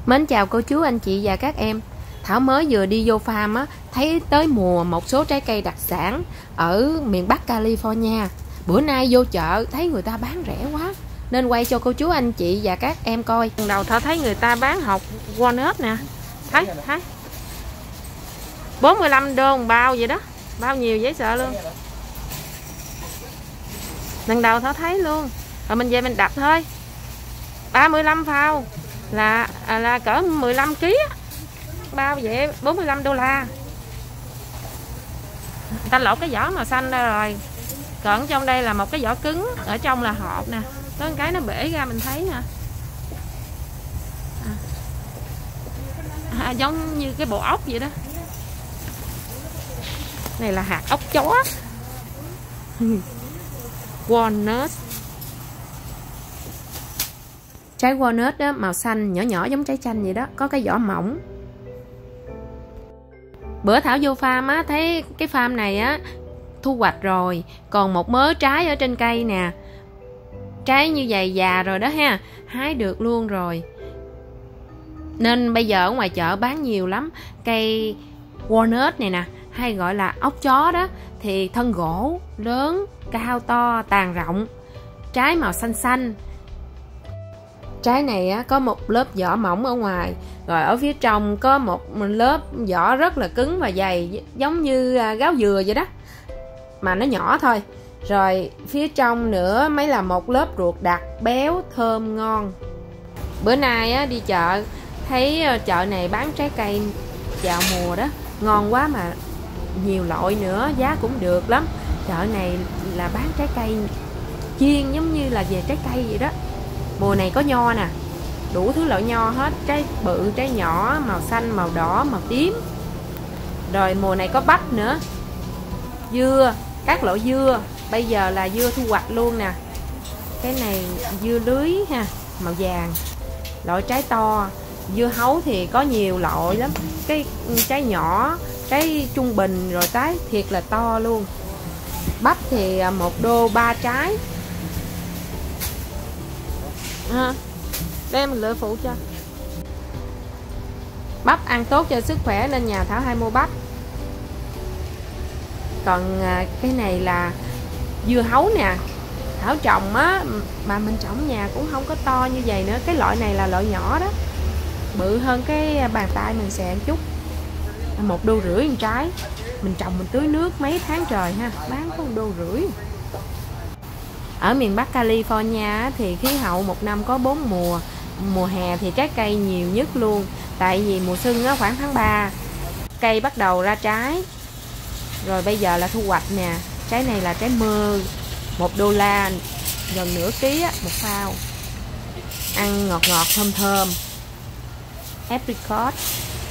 Mến chào cô chú anh chị và các em. Thảo mới vừa đi vô farm á, thấy tới mùa một số trái cây đặc sản ở miền Bắc California. Bữa nay vô chợ thấy người ta bán rẻ quá nên quay cho cô chú anh chị và các em coi. Lần đầu Thảo thấy người ta bán hột walnut nè. Thấy 45 đô một bao vậy đó. Bao nhiêu dễ sợ luôn. Lần đầu Thảo thấy luôn. Rồi mình về mình đập thôi. 35 phao là cỡ 15 kg bao vậy, $45. Ta lột cái vỏ màu xanh ra rồi, còn trong đây là một cái vỏ cứng, ở trong là hột nè, có một cái nó bể ra mình thấy nè, giống như cái bộ ốc vậy đó. Này là hạt ốc chó. Walnut. Trái walnut đó, màu xanh nhỏ nhỏ giống trái chanh vậy đó, có cái vỏ mỏng. Bữa Thảo vô farm á, thấy cái farm này á thu hoạch rồi, còn một mớ trái ở trên cây nè. Trái như vậy già rồi đó ha, hái được luôn rồi. Nên bây giờ ở ngoài chợ bán nhiều lắm. Cây walnut này nè, hay gọi là ốc chó đó, thì thân gỗ lớn, cao to, tàn rộng, trái màu xanh xanh. Trái này á, có một lớp vỏ mỏng ở ngoài, rồi ở phía trong có một lớp vỏ rất là cứng và dày, giống như gáo dừa vậy đó, mà nó nhỏ thôi. Rồi phía trong nữa mới là một lớp ruột đặc, béo, thơm, ngon. Bữa nay á, đi chợ thấy chợ này bán trái cây vào mùa đó, ngon quá mà nhiều loại nữa, giá cũng được lắm. Chợ này là bán trái cây chiên giống như là về trái cây vậy đó. Mùa này có nho nè, đủ thứ loại nho hết, trái bự, trái nhỏ, màu xanh, màu đỏ, màu tím. Rồi mùa này có bắp nữa, dưa, các loại dưa. Bây giờ là dưa thu hoạch luôn nè. Cái này dưa lưới ha, màu vàng, loại trái to. Dưa hấu thì có nhiều loại lắm, cái trái nhỏ, trái trung bình, rồi trái thiệt là to luôn. Bắp thì $1 3 trái. Đem mình lựa phụ cho. Bắp ăn tốt cho sức khỏe nên nhà Thảo hay mua bắp. Còn cái này là dưa hấu nè, Thảo trồng á, mà mình trồng nhà cũng không có to như vậy nữa. Cái loại này là loại nhỏ đó, bự hơn cái bàn tay mình xè một chút. $1,50 một trái. Mình trồng mình tưới nước mấy tháng trời ha, bán có $1,50. Ở miền Bắc California thì khí hậu một năm có 4 mùa. Mùa hè thì trái cây nhiều nhất luôn, tại vì mùa xuân á, khoảng tháng 3 cây bắt đầu ra trái. Rồi bây giờ là thu hoạch nè. Trái này là trái mơ, $1, gần nửa ký á, một phao. Ăn ngọt ngọt thơm thơm. Apricot.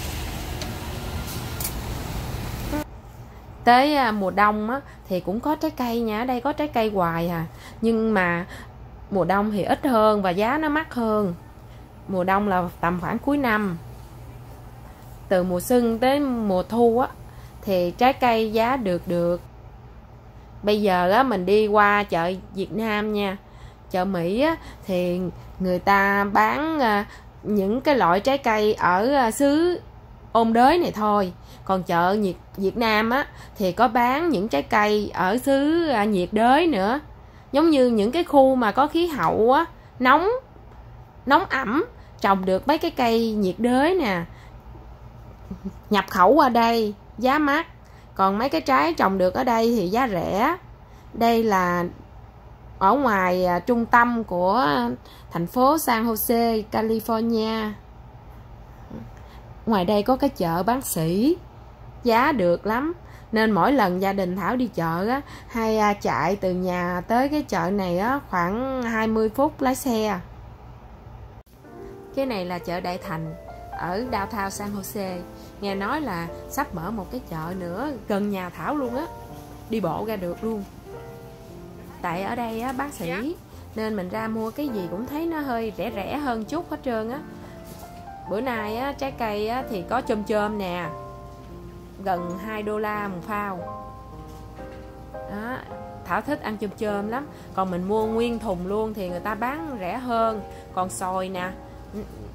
Tới mùa đông á, thì cũng có trái cây nha. Ở đây có trái cây hoài à. Nhưng mà mùa đông thì ít hơn và giá nó mắc hơn. Mùa đông là tầm khoảng cuối năm. Từ mùa xuân tới mùa thu á, thì trái cây giá được. Bây giờ á, mình đi qua chợ Việt Nam nha, chợ Mỹ á, thì người ta bán những cái loại trái cây ở xứ ôn đới này thôi. Còn chợ Việt Nam á, thì có bán những trái cây ở xứ nhiệt đới nữa. Giống như những cái khu mà có khí hậu á, nóng ẩm, trồng được mấy cái cây nhiệt đới nè, nhập khẩu qua đây giá mắc. Còn mấy cái trái trồng được ở đây thì giá rẻ. Đây là ở ngoài trung tâm của thành phố San Jose, California. Ngoài đây có cái chợ bán sỉ, giá được lắm. Nên mỗi lần gia đình Thảo đi chợ á, hay chạy từ nhà tới cái chợ này á, khoảng 20 phút lái xe. Cái này là chợ Đại Thành ở downtown San Jose. Nghe nói là sắp mở một cái chợ nữa gần nhà Thảo luôn á, đi bộ ra được luôn. Tại ở đây á, bác sĩ nên mình ra mua cái gì cũng thấy nó hơi rẻ hơn chút hết trơn á. Bữa nay á, trái cây á, thì có chôm nè, gần $2 một phao đó. Thảo thích ăn chôm lắm. Còn mình mua nguyên thùng luôn thì người ta bán rẻ hơn. Còn xoài nè,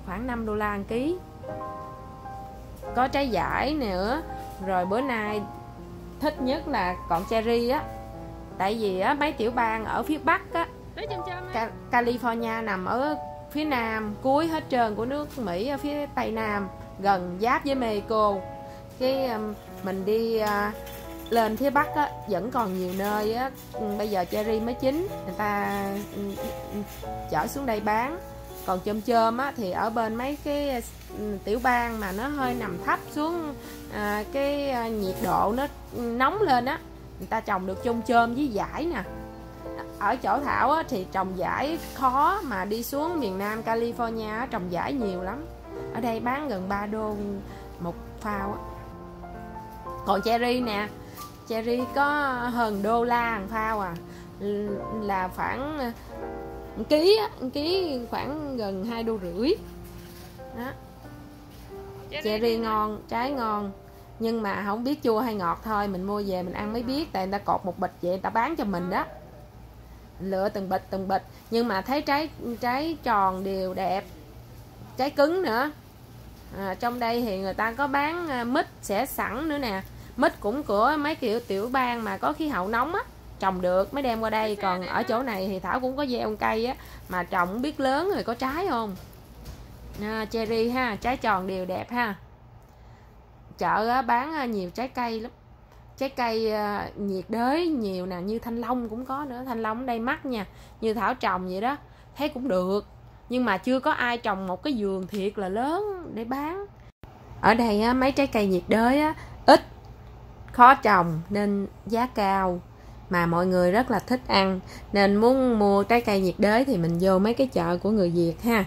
khoảng 5 đô la 1 ký. Có trái vải nữa. Rồi bữa nay thích nhất là còn cherry á. Tại vì á, mấy tiểu bang ở phía Bắc á, California nằm ở phía nam cuối hết trơn của nước Mỹ, ở phía tây nam gần giáp với Mexico. Cái mình đi lên phía Bắc á, vẫn còn nhiều nơi á, bây giờ cherry mới chín, người ta chở xuống đây bán. Còn chôm chôm á, thì ở bên mấy cái tiểu bang mà nó hơi nằm thấp xuống, cái nhiệt độ nó nóng lên á, người ta trồng được chôm chôm với vải nè. Ở chỗ Thảo á, thì trồng vải khó, mà đi xuống miền Nam California á, trồng vải nhiều lắm. Ở đây bán gần 3 đô một phao á. Còn cherry nè, cherry có hơn đô la 1 phao à, là khoảng 1 ký á, 1 ký khoảng gần 2,5 đô đó. Cherry ngon, trái ngon, nhưng mà không biết chua hay ngọt thôi, mình mua về mình ăn mới biết. Tại người ta cột một bịch vậy, người ta bán cho mình đó, lựa từng bịch. Nhưng mà thấy trái tròn đều đẹp, trái cứng nữa. Trong đây thì người ta có bán mít xẻ sẵn nữa nè. Mít cũng của mấy kiểu tiểu bang mà có khí hậu nóng á, trồng được mới đem qua đây. Còn ở chỗ này thì Thảo cũng có gieo cây á, mà trồng không biết lớn rồi có trái không. Cherry ha, trái tròn đều đẹp ha. Chợ á, bán nhiều trái cây lắm. Trái cây nhiệt đới nhiều nè, như thanh long cũng có nữa. Thanh long ở đây mắc nha, như Thảo trồng vậy đó, thấy cũng được. Nhưng mà chưa có ai trồng một cái vườn thiệt là lớn để bán. Ở đây á, mấy trái cây nhiệt đới á, ít, khó trồng nên giá cao, mà mọi người rất là thích ăn. Nên muốn mua trái cây nhiệt đới thì mình vô mấy cái chợ của người Việt ha.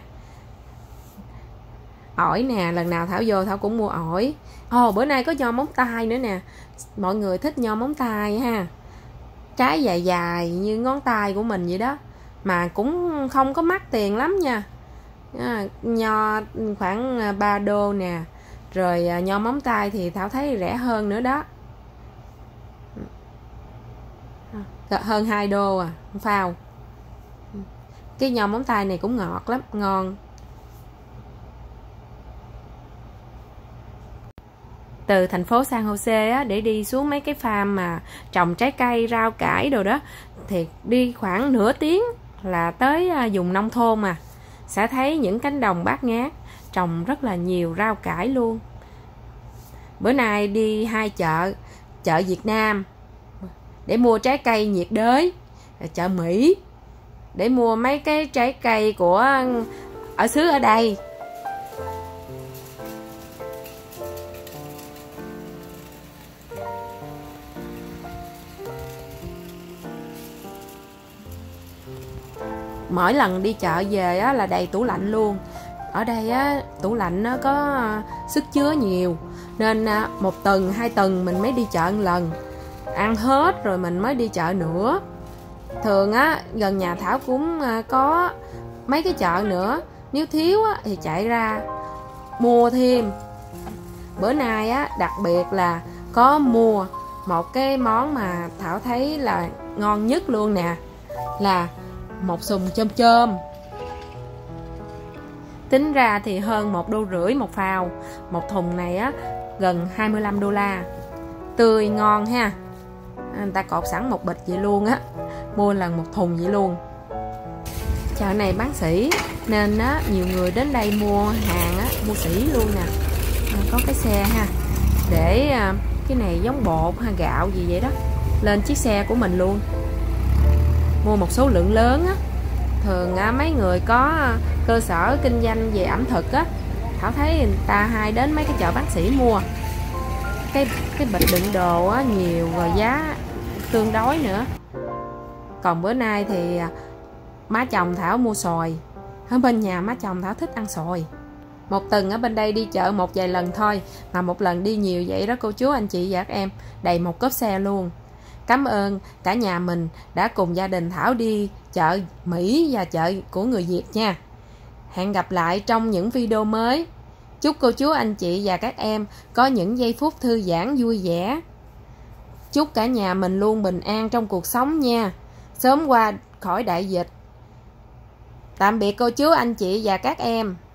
Ổi nè, lần nào Thảo vô Thảo cũng mua ổi. Bữa nay có nho móng tay nữa nè. Mọi người thích nho móng tay ha. Trái dài dài như ngón tay của mình vậy đó, mà cũng không có mắc tiền lắm nha. Nho khoảng 3 đô nè. Rồi nho móng tay thì Thảo thấy rẻ hơn nữa đó, hơn 2 đô à phao. Cái nho móng tay này cũng ngọt lắm, ngon. Từ thành phố San Jose á, để đi xuống mấy cái farm mà trồng trái cây, rau cải đồ đó, thì đi khoảng nửa tiếng là tới vùng nông thôn mà. Sẽ thấy những cánh đồng bát ngát, trồng rất là nhiều rau cải luôn. Bữa nay đi 2 chợ, chợ Việt Nam để mua trái cây nhiệt đới, chợ Mỹ để mua mấy cái trái cây của ở xứ ở đây. Mỗi lần đi chợ về á, là đầy tủ lạnh luôn. Ở đây á, tủ lạnh nó có sức chứa nhiều, nên 1 tuần 2 tuần mình mới đi chợ 1 lần. Ăn hết rồi mình mới đi chợ nữa. Thường á, gần nhà Thảo cũng có mấy cái chợ nữa, nếu thiếu á, thì chạy ra mua thêm. Bữa nay á, đặc biệt là có mua một cái món mà Thảo thấy là ngon nhất luôn nè, là một sùng chôm chôm. Tính ra thì hơn 1,5 đô một phao. Một thùng này á, gần 25 đô la. Tươi ngon ha. Người ta cột sẵn một bịch vậy luôn á, mua lần 1 thùng vậy luôn. Chợ này bán sỉ nên á, nhiều người đến đây mua hàng á, mua sỉ luôn nè. Có cái xe ha, để cái này giống bột hay gạo gì vậy đó, lên chiếc xe của mình luôn. Mua một số lượng lớn á. Thường mấy người có cơ sở kinh doanh về ẩm thực á, Thảo thấy người ta hay đến mấy cái chợ bán sỉ mua. Cái bịch đựng đồ á, nhiều rồi giá tương đối nữa. Còn bữa nay thì má chồng Thảo mua xoài. Ở bên nhà má chồng Thảo thích ăn xoài. 1 tuần ở bên đây đi chợ một vài lần thôi, mà 1 lần đi nhiều vậy đó cô chú anh chị và các em, đầy một cốp xe luôn. Cảm ơn cả nhà mình đã cùng gia đình Thảo đi chợ Mỹ và chợ của người Việt nha. Hẹn gặp lại trong những video mới. Chúc cô chú anh chị và các em có những giây phút thư giãn vui vẻ. Chúc cả nhà mình luôn bình an trong cuộc sống nha, sớm qua khỏi đại dịch. Tạm biệt cô chú anh chị và các em.